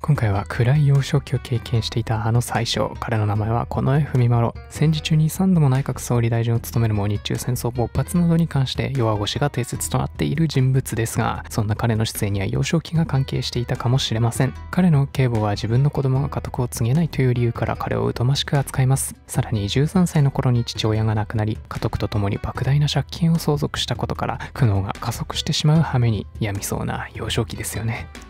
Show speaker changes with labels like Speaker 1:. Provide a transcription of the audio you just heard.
Speaker 1: 今回は暗い幼少期を経験していたあの宰相、彼の名前は近衛文麿。戦時中に3度も内閣総理大臣を務めるも日中戦争勃発などに関して弱腰が定説となっている人物ですが、そんな彼の出演には幼少期が関係していたかもしれません。彼の警母は自分の子供が家督を継げないという理由から彼を疎ましく扱います。さらに13歳の頃に父親が亡くなり、家督と共に莫大な借金を相続したことから苦悩が加速してしまう羽目に病みそうな幼少期ですよね。